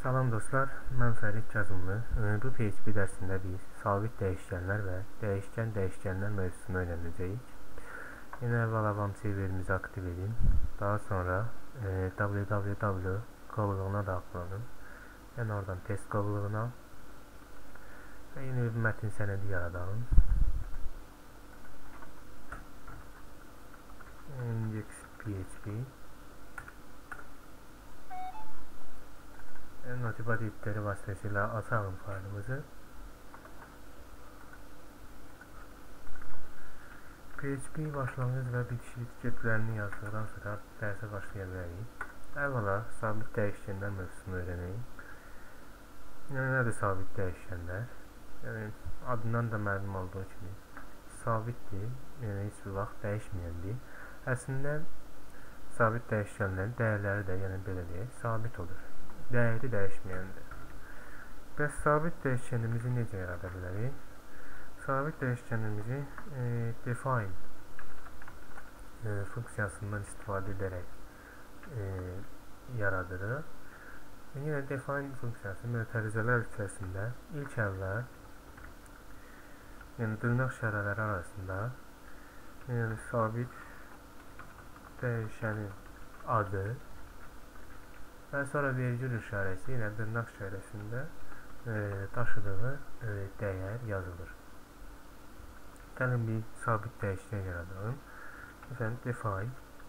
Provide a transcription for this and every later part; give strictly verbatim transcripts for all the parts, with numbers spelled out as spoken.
Salam dostlar, mən Fərid Kazımlı. Bu P H P dərsində biz sabit dəyişkənlər və dəyişkən dəyişkənlər mövzusunu öyrənəcəyik. Yine əvvəl avam serverimizi aktiv edin. Daha sonra e, www qovluğuna daxil olun. Yəni oradan test qovluğuna və yeni bir mətin sənədi yaradalım. Index.php Notepad editörü vasitəsilə açalım faylımızı. P H P başlanğıc və bitiş etiketlərini yazdıqdan sonra dərsə başlaya bilərik. Əvvəla sabit dəyişkənlər mövzusunu öyrənək. Yəni nədir sabit dəyişkənlər? Yəni adından da məlum olduğu kimi sabitdir, yəni heç bir vaxt dəyişməyəndir. Əslində sabit dəyişkənlərin dəyərləri də, yəni belə deyək, sabit olur. Dəyəri dəyişməyəndir. Bəs sabit dəyişkənimizi necə yarada bilərik? Sabit dəyişkənimizi e, define e, funksiyasından istifadə edərək e, yaradırıq. E, yine define funksiyası mötərizələr içərisində ilk əvvəl yəni dırnaq işarələri arasında yəni sabit dəyişənin adı və sonra vergül işarəsi ilə dırnaq işarəsində e, daşıdığı e, dəyər yazılır. Gəlin bir sabit dəyişkən yaradalım. Məsələn, define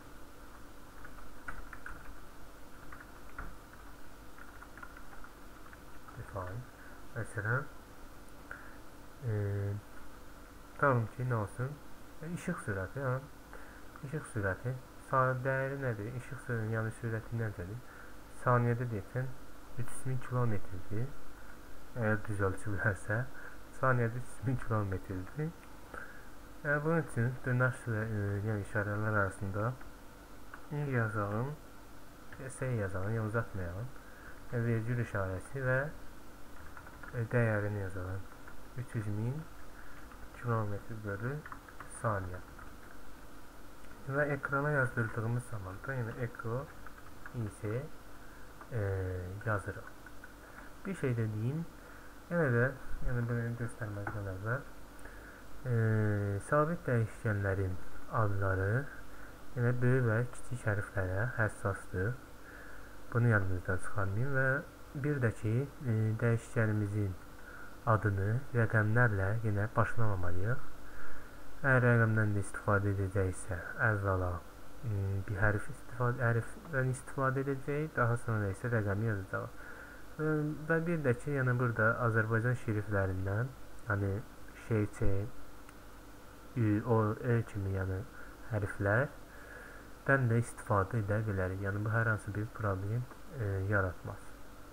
define məsələn e, tamam ki, nə olsun? E, işıq sürəti, ha? İşıq sürəti. Dəyəri nədir? İşıq sürəti, yəni sürəti nədir? Saniyədə deyəkən üç yüz min kilometrdir. Əgər düz ölçülərsə, saniyədə üç yüz min kilometrdir. Yəni, bunun üçün dırnaq yəni işarələr arasında ing yazalım, s yazalım, yəni uzatmayalım. Yəni, vergül işarəsi və dəyərini yazalım. üç yüz min kilometr bölü saniyə. Və ekrana yazdırdığımız zaman da yəni echo is e, yazırıq. Bir şey də deyim. Yenə də yəni bunu göstərməkdən əvvəl e, sabit dəyişkənlərin adları yəni böyük və kiçik hərflərə həssasdır. Bunu yadınızdan çıxarmayın və bir də ki e, dəyişkənimizin adını rəqəmlərlə yenə başlamamalıyıq. Əgər rəqəmdən də istifadə edəcəksə əvvəla bir hərf istifadə, hərfdən istifadə edəcəyik, daha sonra isə rəqəmi yazacaq. Və bir də ki, yəni burada Azərbaycan şeriflərindən, hani şey, C, Ü, O, E kimi yəni hərflərdən də istifadə edə bilərik. Yəni bu hər hansı bir problem e, yaratmaz.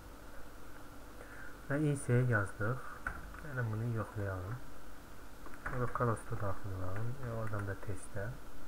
Və is yazdıq. Yəni bunu yoxlayalım. Localhost'a daxil olalım. E, oradan da testə.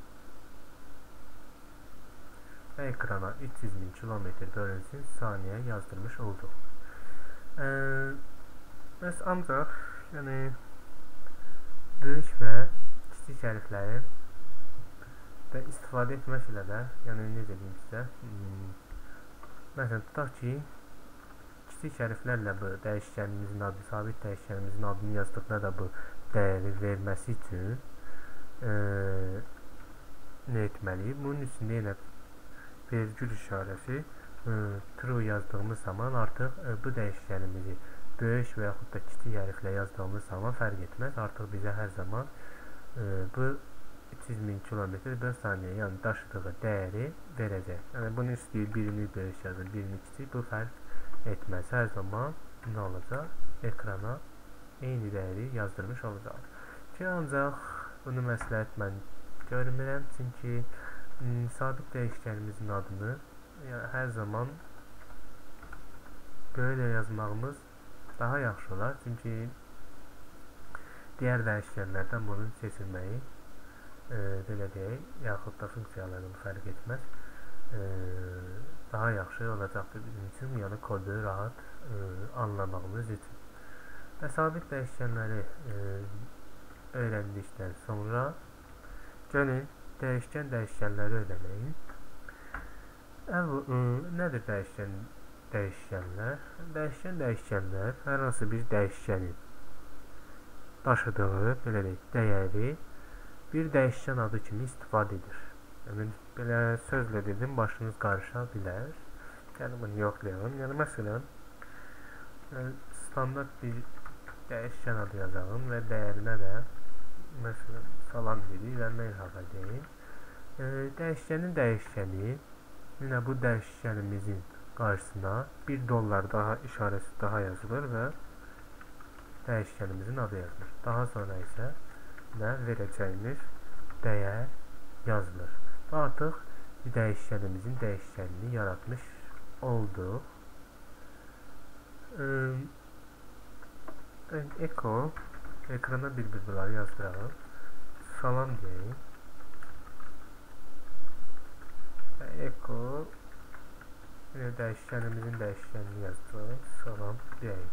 Və ekrana üç yüz min kilometr bölünsün saniyə yazdırmış olduq. Ee, Bəs ancaq yəni böyük və kiçik hərfləri də istifadə etmək ilə də, yəni necə deyim sizə, hmm, məsələn tutaq ki kiçik hərflərlə bu dəyişkənimizin adı, sabit dəyişkənimizin adını yazdıqda da bu dəyəri verməsi üçün e, nə etməliyik? Bunun üstündə yenə vergül işarəsi e, true yazdığımız zaman artıq e, bu dəyişkənimizi böyük və yaxud da kiçik hərflə yazdığımız zaman fərq etməz. Artıq bizə hər zaman e, bu üç yüz min kilometr bölü saniyə yəni daşıdığı dəyəri verəcək. Yəni bunu istəyir birini böyük yazır, birini kiçik, bu fərq etməz. Hər zaman nə olacaq? Ekrana eyni dəyəri yazdırmış olacaq. Ki ancaq bunu məsləhət mən görmürəm, çünki m, sabit dəyişkənimizin adını yəni, hər zaman böyle yazmağımız daha yaxşı olar. Çünki digər dəyişkənlərdən bunun seçilməyi e, belə deyək, yaxud da funksiyalarını fərq etməz. E, daha yaxşı olacaqdır bizim üçün, yəni kodu rahat e, anlamağımız üçün. Və sabit dəyişkənləri e, öyrəndikdən sonra gəlin dəyişkən dəyişkənləri öyrənək. Nədir dəyişkən dəyişkənlər. Dəyişkən dəyişkənlər hər hansı bir dəyişkənin daşıdığı belə deyək, dəyəri bir dəyişkən adı kimi istifadə edir. Yəni belə sözlə dedim, başınız qarışa bilər. Yəni bunu yoxlayalım. Yəni məsələn, standart bir dəyişkən adı yazalım və dəyərinə də məsələn salam dedik və merhaba deyin. E, dəyişkənin dəyişkəni yine bu dəyişkənimizin qarşısına bir dollar daha işarəsi daha yazılır və dəyişkənimizin adı yazılır. Daha sonra isə nə verəcəyimiz dəyər yazılır. Və artıq dəyişkənimizin dəyişkənini yaratmış olduq. Eko ekrana bir-bir bunları yazdıralım. Salam deyim. Eko yine dəyişkənimizin dəyişkənini yazdıraq. Salam deyim.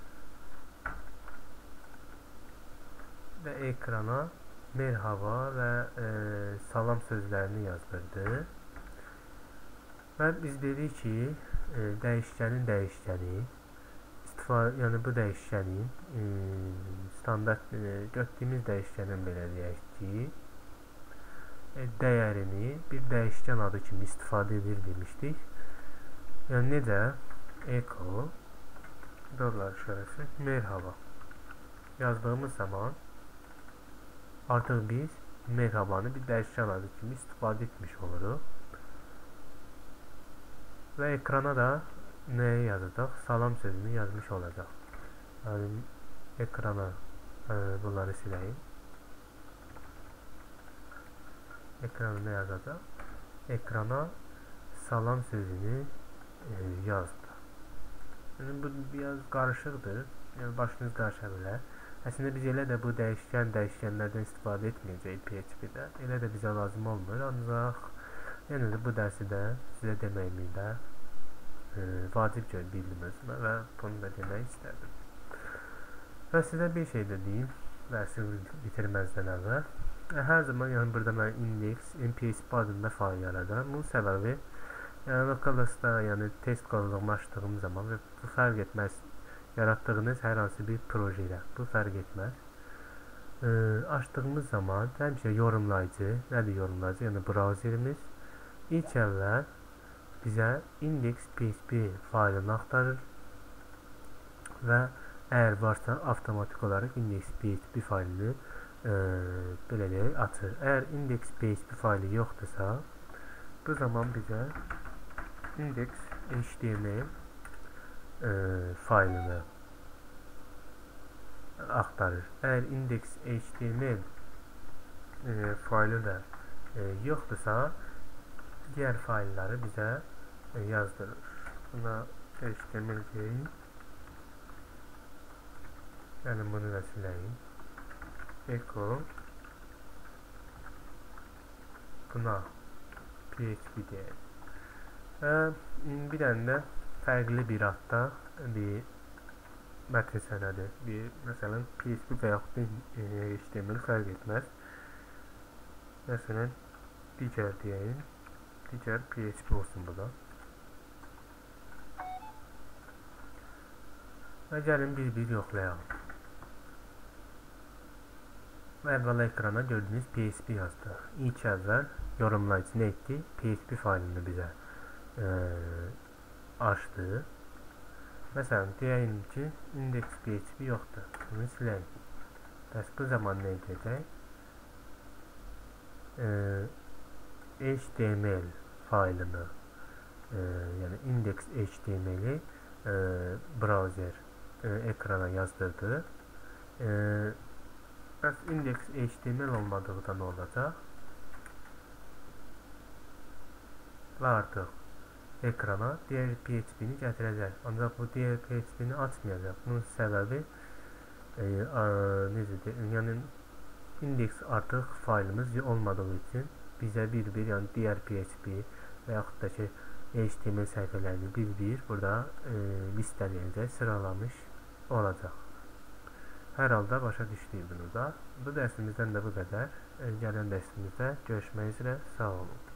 Və ekrana merhaba və e, salam sözlərini yazdırdı. Və biz dedik ki, e, dəyişkənin dəyişkəni istifadə, yəni bu dəyişkənin e, standart e, götürdüyümüz dəyişkənin belə deyək ki, e, dəyərini bir dəyişkən adı kimi istifadə edir demişdik. Yəni necə? Eko dollar işarəsi merhaba yazdığımız zaman artıq biz merhabanı bir dəyişkən adı kimi istifadə etmiş oluruq. Və ekrana da nəyə yazacaq? Salam sözünü yazmış olacaq. Yəni ekrana e, bunları siləyim. Ekrana nə yazacaq? Ekrana salam sözünü e, yazdı. Yəni bu biraz qarışıqdır. Yəni başınız qarışa bilər. Əslində biz elə də bu dəyişkən dəyişkənlərdən istifadə etməyəcəyik P H P-də. Elə də bizə lazım olmur. Ancaq yenə də bu dərsi də sizə deməyimi də e, vacib görüb bildim özümə və bunu da demək istədim. Və sizə bir şey də deyim, dərsi bitirməzdən əvvəl. Hər zaman yəni burada mən index, M P S adında fail yaradan. Bunun səbəbi yəni lokalda yəni test qovluğumu açdığım zaman və bu fərq etməz. Yaratdığınız hər hansı bir proje ilə bu fərq etməz. E, açdığımız zaman həmişə yorumlayıcı, nədir yorumlayıcı? Yəni brauzerimiz ilk əvvəl bizə index.php faylını axtarır və əgər varsa avtomatik olaraq index.php faylını e, belə deyək açır. Əgər index.php faylı yoxdursa, bu zaman bizə index.html E, faylını axtarır. Əgər index.html e, faylı da e, yoxdursa, digər faylları bizə e, yazdırır. Buna H T M L deyim. Yəni bunu da siləyim. Eko buna P H P deyim. Və bir dənə də fərqli bir adda bir mətn sənədi, bir məsələn P H P və yaxud H T M L fərq etməz. Məsələn digər deyəyim, digər P H P olsun bu da. Və gəlin bir-bir yoxlayalım. Əvvəl ekrana gördüyünüz P H P yazdı. İlk əvvəl yorumlayıcı nə etdi? P H P faylını bizə e, açdı. Məsələn, deyəyim ki, index.php yoxdur. Bunu siləyim. Bəs bu zaman nə edəcək? E, H T M L faylını, e, yəni index.html-i e, browser e, ekrana yazdırdı. E, bəs index.html olmadıqda nə olacaq? Və artıq ekrana diğer P H P'ni gətirəcək. Ancaq bu diğer P H P'ni açmayacaq. Bunun səbəbi e, a, necədir? Yəni indeks artıq faylımız olmadığı üçün bizə bir-bir, yəni diğer P H P və yaxud da ki H T M L səhifələrini bir-bir burada e, listələyəcək, sıralamış olacaq. Hər halda başa düşdük bunu da. Bu dərsimizdən də bu qədər. E, gələn dərsimizdə görüşmək üzrə. Sağ olun.